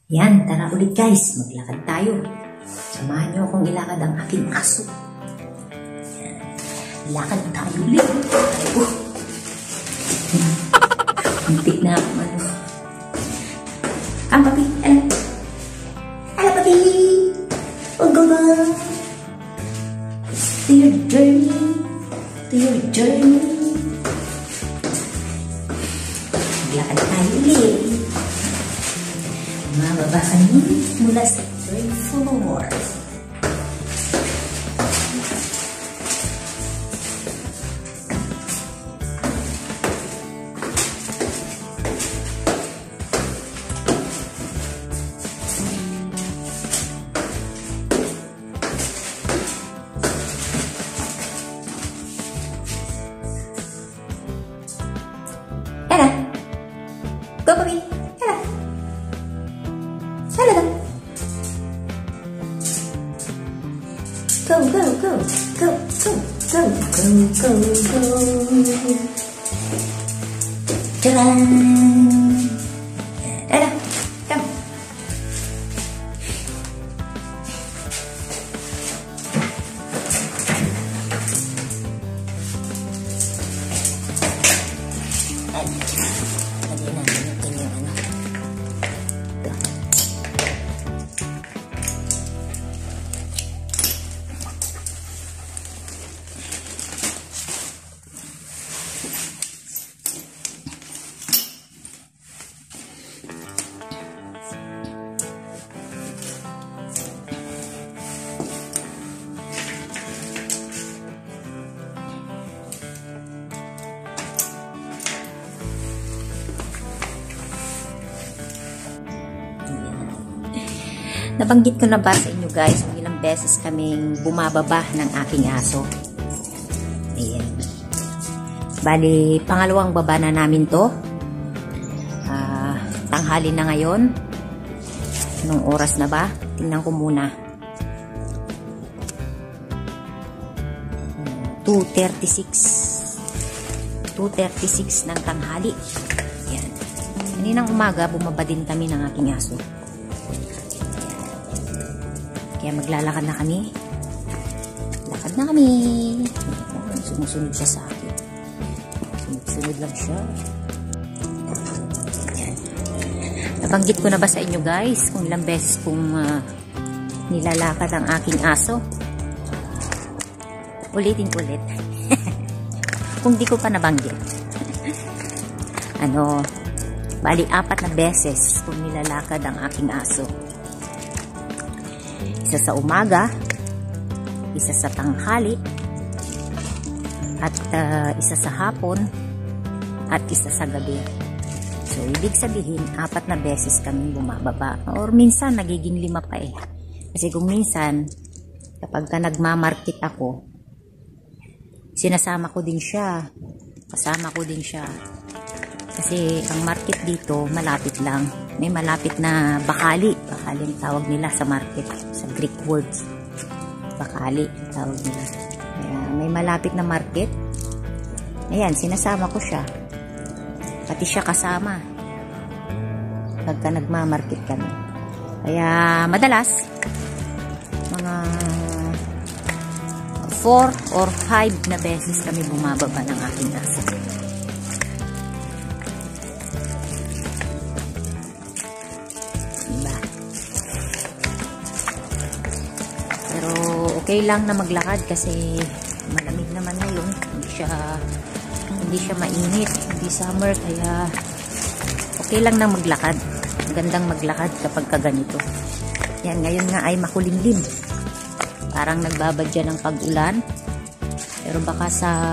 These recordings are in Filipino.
Yan, tara ulit guys, maglakad tayo. Samahan niyo akong ilakad ang aking aso. Yan. Lakad tayo ulit. Muntik na ako ano. Papi, alam. Alam, papi. Oh, go, go. To your journey. To your journey. Maglakad tayo ulit. Mababa kami mula sa third floor. Tara! Go, papi! Tara! Tara lang! Go, go, go! Go, go, go! Go, go, go! Tara! Tara! Come! Lagyan natin yung ano. Ito. Nabanggit ko na ba sa inyo guys kung ilang beses kaming bumababa ng aking aso. Ayan. Bali, pangalawang baba na namin to. Tanghali na ngayon. Anong oras na ba? Tingnan ko muna. 2:36. 2:36 ng tanghali. Ayan. Kaninang umaga, bumaba din kami ng aking aso. Kaya maglalakad na kami. Lakad na kami. Sumusunod siya sa akin. Sunod lang siya. Ayan. Nabanggit ko na ba sa inyo guys kung ilang beses kong nilalakad ang aking aso? Ulitin ko ulit. Kung di ko pa nabanggit. Bali 4 na beses kung nilalakad ang aking aso. Isa sa umaga, isa sa tanghali, at isa sa hapon, at isa sa gabi. So, ibig sabihin, 4 na beses kami bumababa. Or minsan, nagiging 5 pa eh. Kasi kung minsan, kapag nagmamarket ako, sinasama ko din siya. Kasama ko din siya. Kasi ang market dito, malapit lang. May malapit na bakali. Bakali ang tawag nila sa market. Sa Greek words. Bakali ang tawag nila. Kaya may malapit na market. Ayan, sinasama ko siya. Pati siya kasama. Pagka nagmamarket kami. Kaya madalas, mga 4 or 5 na beses kami bumababa ng aking aso. Okay lang na maglakad kasi malamig naman ngayon. Hindi siya mainit, hindi summer, kaya okay lang na maglakad. Magandang maglakad kapag kaganito. Yan, ngayon nga ay makulimlim. Parang nagbabadya ng pag-ulan. Pero baka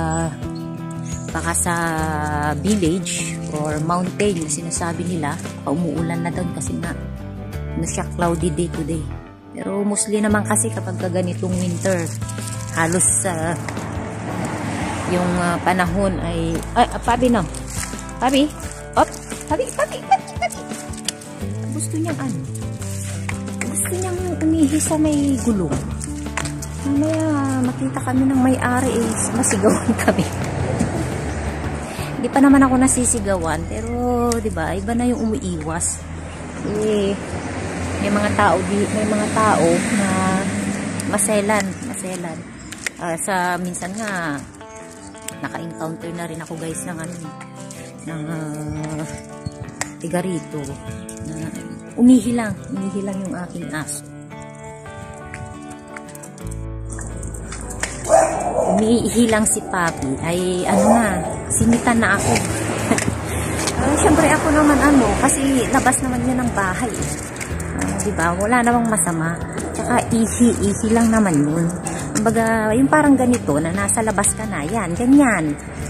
sa village or mountain na sinasabi nila, umuulan na doon kasi nga siya cloudy day today. Pero mostly naman kasi kapag ganitong winter, halos yung panahon ay... Papi no? Papi? Op! Papi! Gusto niyang ano? Gusto niyang umihi sa may gulong. Mamaya makita kami ng may-ari eh, masigawan kami. Hindi pa naman ako nasisigawan, pero 'di ba, iba na yung umiiwas. may mga tao na maselan. Minsan nga naka-encounter na rin ako guys ng tigarito na umihilang yung aking aso. Umihilang si Papi ay sinitan na ako. Siyempre ako naman kasi labas naman yun ng bahay. Diba? Wala namang masama. Tsaka ihi lang naman yun. Kumbaga, yung parang ganito na nasa labas ka na. Yan, ganyan.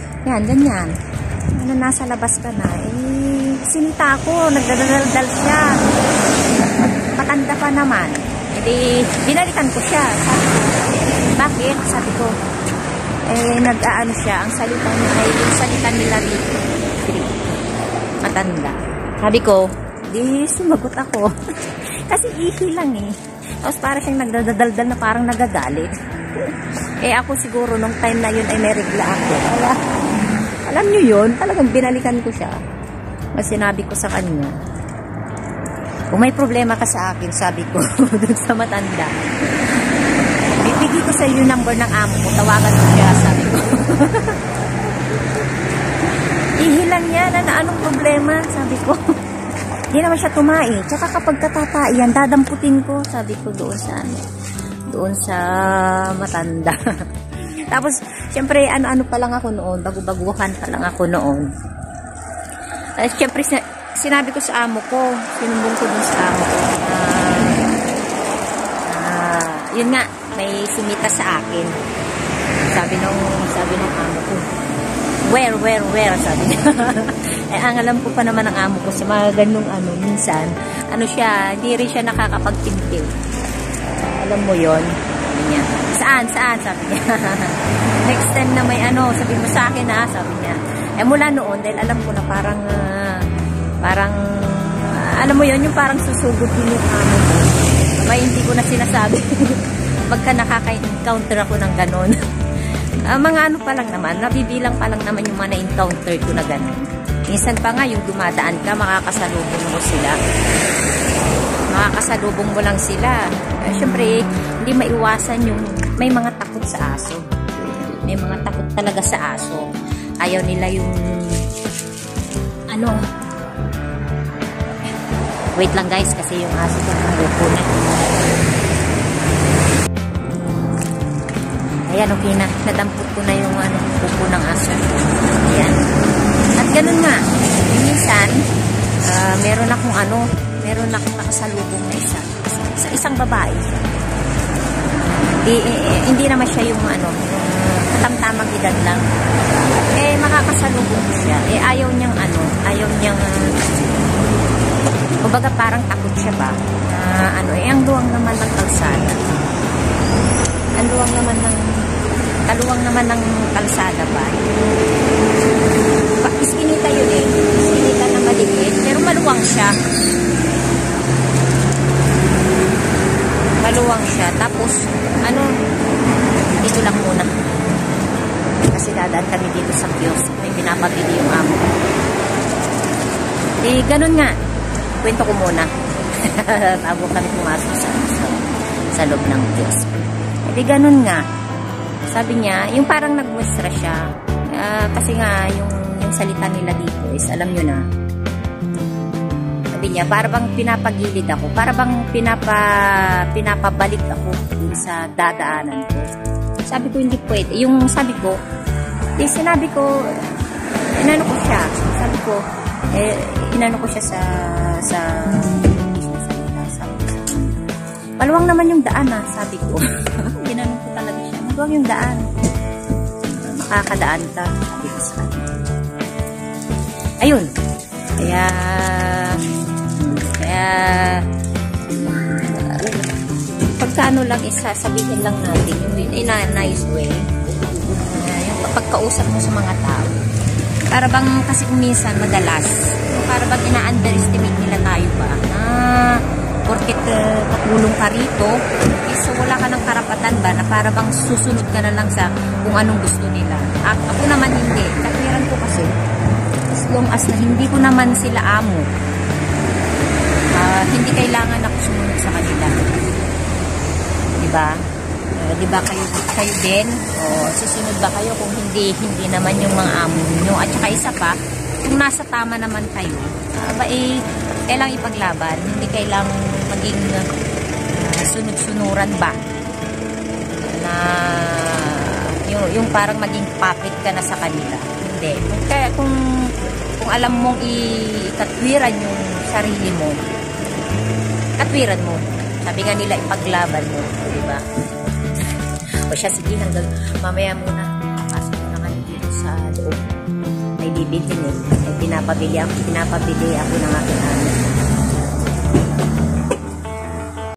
Na nasa labas ka na. Sinita ako. Nagdadaldal siya. Matanda pa naman. Binalikan ko siya. Sabi ko, bakit? Sabi ko, nag-aano siya. Ang salita niya ay yung salita nila rito. Matanda. Sabi ko, sumagot ako. Kasi ihi lang Tapos para siyang nagdadaldal na parang nagagalit. Ako siguro nung time na yun ay may regla ako. Kaya, alam nyo yun, talagang binalikan ko siya. Mas sinabi ko sa kanya, kung may problema ka sa akin, sabi ko, dun sa matanda, bibigay ko sa iyo yung number ng amo mo, tawagan mo siya, sabi ko. Ihilang niya na anong problema, sabi ko. Hindi naman siya tumae. Tsaka kapag katataiyan, dadamputin ko, sabi ko doon sa matanda. Tapos, syempre, ano pa lang ako noon, bago-baguhan pa lang ako noon. Syempre, sinabi ko sa amo ko, sinumbong ko dun sa amo ko, yun nga, may sumita sa akin. Sabi nung amo ko, where, sabi niya. Ang alam ko pa naman ng amo ko sa mga ganung minsan, siya, hindi rin siya nakakapagpintil. Alam mo yon, sabi niya. Saan, sabi niya. Next time na may sabi mo sa akin sabi niya. Mula noon, dahil alam ko na parang, alam mo yon, yung parang susugod din yung amo ko. May hindi ko na sinasabi. Pagka nakaka-encounter ako ng ganon. Mga pa lang naman, nabibilang pa lang naman yung mga na-encounter ko na ganon. Minsan pa nga, yung dumadaan ka, makakasalubong mo sila. Makakasalubong mo lang sila. Siyempre, hindi maiwasan yung may mga takot sa aso. May mga takot talaga sa aso. Ayaw nila yung wait lang guys, kasi yung aso ko nangupo na. Ayan, okay na. Nadampot ko na yung pupo ng aso. Ayan. At ganun nga, minsan, meron akong nakasalubong na isang babae siya. Hindi naman siya yung katamtamang edad lang. Makakasalubong siya. Ayaw niyang kumbaga parang takot siya ba? Ang luwang naman ng kalsada. Kaluwang naman ng kalsada ba? Iskinita yun Iskinita na maliit. Pero maluwang siya. Tapos, dito lang muna. Kasi dadaan kami dito sa kiosk. May pinapabili yung amo. Ganun nga. Kwento ko muna. Bago kami pumasok sa loob ng kiosk. Ganun nga. Sabi niya, yung parang nagmuestra siya. Kasi nga, yung salita nila dito is, alam nyo na. Sabi niya, para bang pinapagilid ako. Para bang pinapabalik ako dun sa dadaanan ko. Sabi ko, hindi pwede. Yung sabi ko, sinabi ko, inano ko siya. Sabi ko, inano ko siya sa maluwang naman yung daan sabi ko. Ginanong ko talaga siya. Maluwang yung daan. Makakadaan ka. Sabi ko sa kanya. Ayun. Kaya pagkano lang sabihin lang natin yung in a nice way. Yung pagkausap mo sa mga tao. Para bang kasi minsan madalas, para bang ina-underestimate nila tayo ba? Porket katulong ka rito, is wala ka ng karapatan ba na para bang susunod ka na lang sa kung anong gusto nila. Ako naman hindi. Katwiran ko kasi, as long as na hindi ko naman sila amo, hindi kailangan ako sumunod ba? Di ba kayo din? O susunod ba kayo kung hindi naman yung mga amo niyo? At saka isa pa, kung nasa tama naman kayo, kailang ipaglaban, hindi kailang maging sunod-sunuran ba? Na yung parang maging puppet ka na sa kanila. Hindi. Kaya kung alam mong ikatwiran yung sarili mo, katwiran mo. Sabi nga nila, ipaglaban mo. Diba? O siya, sige, hanggang mamaya muna. Pasok na kami dito sa loob. May bibili eh. Pinapabili ako ng aking anak.